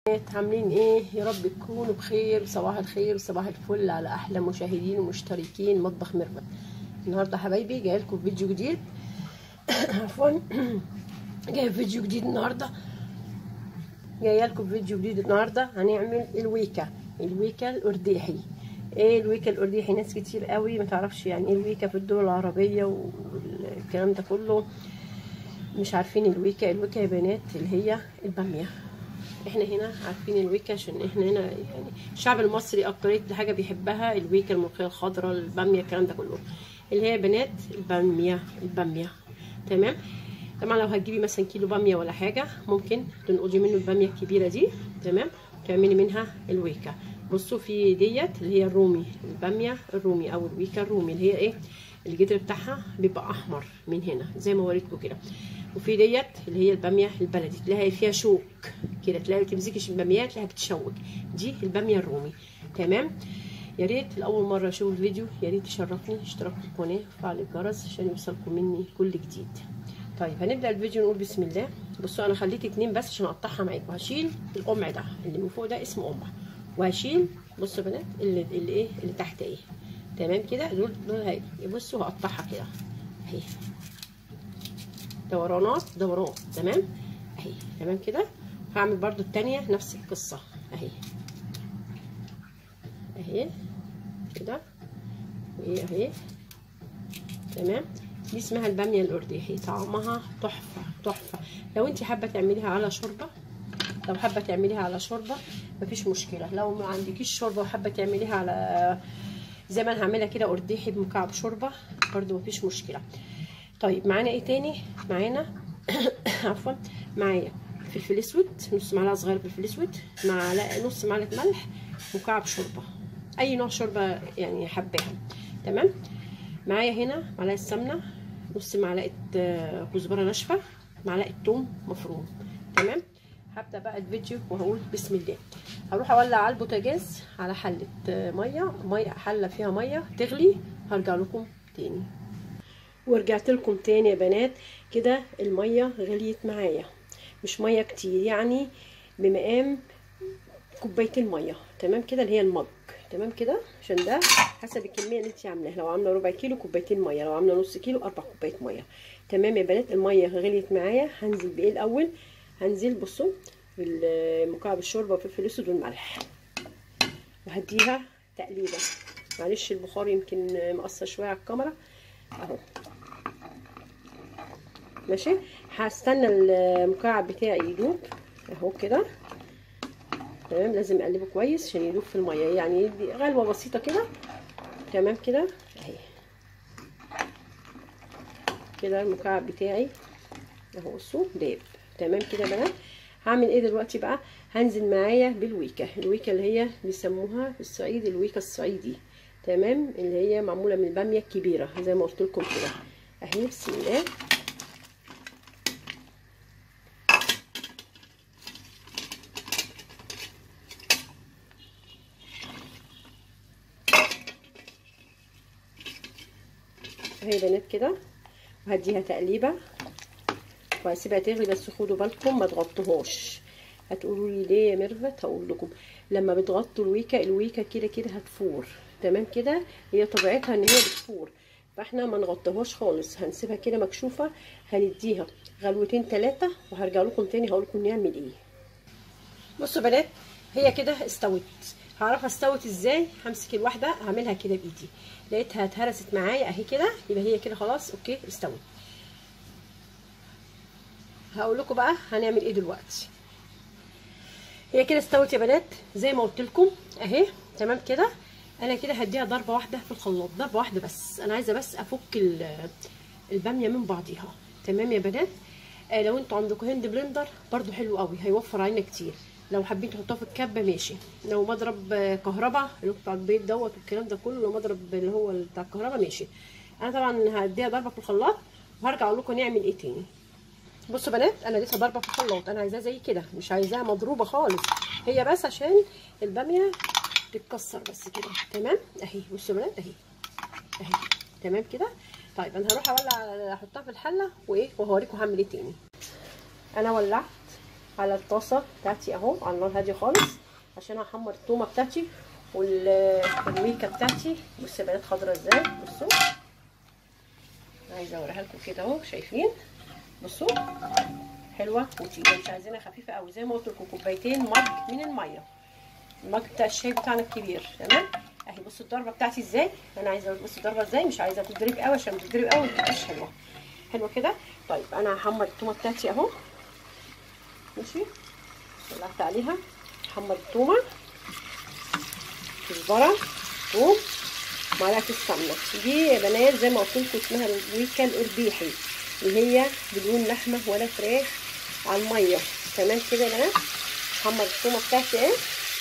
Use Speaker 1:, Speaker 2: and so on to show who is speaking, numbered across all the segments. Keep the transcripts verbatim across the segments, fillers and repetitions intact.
Speaker 1: عاملين ايه؟ يا رب تكونوا بخير. صباح الخير صباح الفل على احلى مشاهدين ومشتركين مطبخ ميرفت. النهارده حبايبي جايه لكم فيديو جديد. عفوا جايه فيديو جديد النهارده جايه لكم فيديو جديد النهارده هنعمل الويكا الويكا الارداحي. ايه الويكا الارداحي؟ ناس كتير قوي ما تعرفش يعني ايه الويكا في الدول العربيه والكلام ده كله، مش عارفين الويكا. الويكا يا بنات اللي هي الباميه. احنا هنا عارفين الويكا عشان احنا هنا يعني الشعب المصري اكترية حاجه بيحبها الويكا، الملوخيه الخضراء، الباميه، الكلام ده كله اللي هي بنات الباميه. الباميه تمام. طبعا لو هتجيبي مثلا كيلو باميه ولا حاجه ممكن تنقضي منه الباميه الكبيره دي، تمام، تعملي منها الويكا. بصوا في ديت اللي هي الرومي، الباميه الرومي او الويكا الرومي اللي هي ايه، الجدر بتاعها بيبقى احمر من هنا زي ما وريتكم كده. وفي ديت اللي هي الباميه البلدي تلاقي فيها شوك كده، تلاقي تمسكيش الباميات تلاقيها بتشوك، دي الباميه الرومي. تمام. يا ريت لاول مره اشوف الفيديو يا ريت تشرفني اشتراك في القناه وفعل الجرس عشان يوصلكم مني كل جديد. طيب هنبدا الفيديو نقول بسم الله. بصوا انا خليت اتنين بس عشان اقطعها معاكم. هشيل القمع ده اللي من فوق ده اسمه قمع، وهشيل بصوا يا بنات اللي, اللي ايه اللي تحت ايه، تمام كده. دول دول هاي بصوا هقطعها كده اهي، دورانات دوران، تمام اهي، تمام كده. هعمل برضو التانية نفس القصة اهي اهي كده وايه اهي، تمام. دي اسمها البامية الارداحي، طعمها تحفة تحفة. لو انت حابة تعمليها على شوربة، لو حابة تعمليها على شوربة مفيش مشكلة. لو ما عندكيش شوربة وحابة تعمليها على زي ما انا هعملها كده ارداحي بمكعب شوربة برضو مفيش مشكلة. طيب معانا ايه تاني؟ معانا عفوا معايا فلفل اسود، نص معلقه صغيره فلفل اسود، معلقه نص معلقه ملح، مكعب شوربه، اي نوع شوربه يعني حباها، تمام. معايا هنا معلقه سمنه، نص معلقه كزبره ناشفه، معلقه ثوم مفروم، تمام. هبدا بقى الفيديو وهقول بسم الله. هروح اولع على البوتاجاز على حله ميه ميه حله فيها ميه تغلي، هرجع لكم تاني. ورجعت لكم تاني يا بنات كده. الميه غليت معايا، مش ميه كتير يعني بمقام كوبايتين ميه، تمام كده، اللي هي المج، تمام كده، عشان ده حسب الكميه اللي انت عاملاها. لو عامله ربع كيلو كوبايتين ميه، لو عامله نص كيلو اربع كوبايات ميه، تمام يا بنات. الميه غليت معايا، هنزل بايه الاول؟ هنزل بصوا بالمكعب الشوربه والفلفل الاسود والملح، وهديها تقليبه. معلش البخار يمكن مقصر شويه على الكاميرا اهو، ماشي. هستنى المكعب بتاعي يدوب اهو كده، تمام. لازم اقلبه كويس عشان يدوب في الميه، يعني دي غلوه بسيطه كده، تمام كده اهي كده. المكعب بتاعي اهو بصوا داب، تمام كده يا بنات. هعمل ايه دلوقتي بقى؟ هنزل معايا بالويكا، الويكا اللي هي بيسموها في الصعيد الويكا الصعيدي، تمام، اللي هي معموله من الباميه الكبيره زي ما قلت لكم كده اهي. بسم الله. اهي بنات كده، وهديها تقليبه وهسيبها تغلي. بس خدوا بالكم ما تغطوهاش. هتقولوا لي ليه يا ميرفت؟ هقول لكم. لما بتغطوا الويكا الويكا كده كده هتفور، تمام كده، هي طبيعتها ان هي بتفور، فاحنا ما نغطيهاش خالص، هنسيبها كده مكشوفه. هنديها غلوتين ثلاثه وهرجع لكم تاني هقول لكم نعمل ايه. بصوا يا بنات هي كده استوت. هعرفها استوت ازاي؟ همسك الواحده هعملها كده بايدي، لقيتها اتهرست معايا اهي كده، يبقى هي كده خلاص اوكي استوت. هقول لكم بقى هنعمل ايه دلوقتي. هي كده استوت يا بنات زي ما قلت لكم اهي، تمام كده. انا كده هديها ضربه واحده في الخلاط، ضربه واحده بس. انا عايزه بس افك الباميه من بعضيها، تمام يا بنات. آه لو انتوا عندكم هاند بلندر برده حلو قوي، هيوفر علينا كتير. لو حابين تحطوها في الكبه ماشي. لو مضرب كهرباء اللي بتاع البيض دوت والكلام ده كله، لو مضرب اللي هو بتاع الكهرباء ماشي. انا طبعا هديها ضربه في الخلاط وهرجع اقول لكم نعمل ايه تاني. بصوا بنات انا اديتها ضربه في الخلاط، انا عايزاها زي كده، مش عايزاها مضروبه خالص، هي بس عشان الباميه تتكسر بس كده، تمام اهي. بصوا بنات اهي اهي، تمام كده. طيب انا هروح اولع احطها في الحله وايه وهوريكم هعمل ايه تاني. انا ولعت على الطاسه بتاعتي اهو على النار هاديه خالص عشان هحمر التومه بتاعتي والويكه بتاعتي. بصوا يا بنات خضرا ازاي، بصوا عايزه اوريها لكم كده اهو، شايفين؟ بصوا حلوه وتقيله، مش عايزينها خفيفه قوي. زي ما قلت لكم كوبايتين مج من الميه، المج بتاع الشاي بتاعنا الكبير، تمام؟ اهي بصوا الضربه بتاعتي ازاي، انا عايزه اوريكم بصوا الضربه ازاي، مش عايزه تتضرب قوي عشان تتضرب قوي ما تبقاش حلوه. حلوه كده. طيب انا هحمر التومه بتاعتي اهو، ماشي، ولعت عليها. هحمر التومه، كزبره، ثوم، معلقه السمنه. دي يا بنات زي ما قلت لكم اسمها الويكه القرديحي، اللي هي بدون لحمه ولا فراخ على الميه. تمام كده يا بنات. هحمر التومه بتاعتي اهي.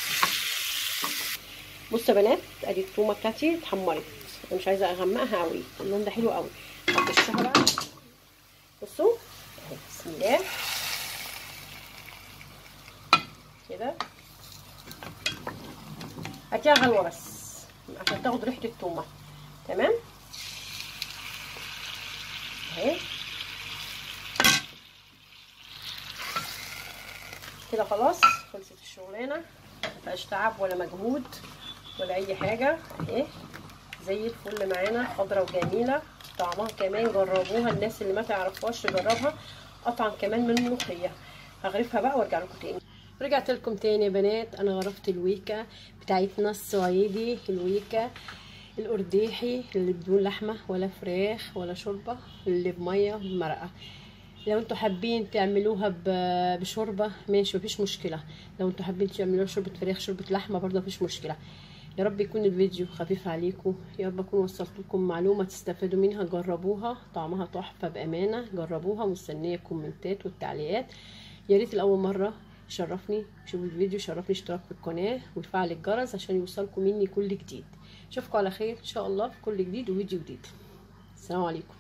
Speaker 1: بصوا يا بنات ادي التومه بتاعتي اتحمرت، انا مش عايزه اغمقها قوي، اللون ده حلو قوي. هفشها بقى، بصوا اهي، بسم الله كده. هديها غلوه بس عشان تاخد ريحه التومه، تمام؟ اهي كده خلاص خلصت الشغلانه، مفيهاش تعب ولا مجهود ولا اي حاجه. اهي زي الفل معانا، خضره وجميله، طعمها كمان جربوها الناس اللي ما تعرفهاش تجربها، قطعا كمان من الملوخيه. هغرفها بقى وارجع لكم تاني. رجعت لكم تاني يا بنات. انا غرفت الويكه بتاعتنا الصعيدي، الويكه القرديحي اللي بدون لحمه ولا فراخ ولا شوربه، اللي بميه بمرقه. لو انتوا حابين تعملوها بشوربه ماشي مفيش مشكله، لو انتوا حابين تعملوها شوربه فراخ شوربه لحمه برضه مفيش مشكله. يا رب يكون الفيديو خفيف عليكم، يا رب اكون وصلت لكم معلومه تستفادوا منها. جربوها، طعمها تحفه بامانه، جربوها. مستنيه الكومنتات والتعليقات. يا ريت لاول مره شرفني شوفوا الفيديو، شرفني اشتراك في القناه وتفعل الجرس عشان يوصلكم مني كل جديد. اشوفكم على خير ان شاء الله في كل جديد وفيديو جديد. السلام عليكم.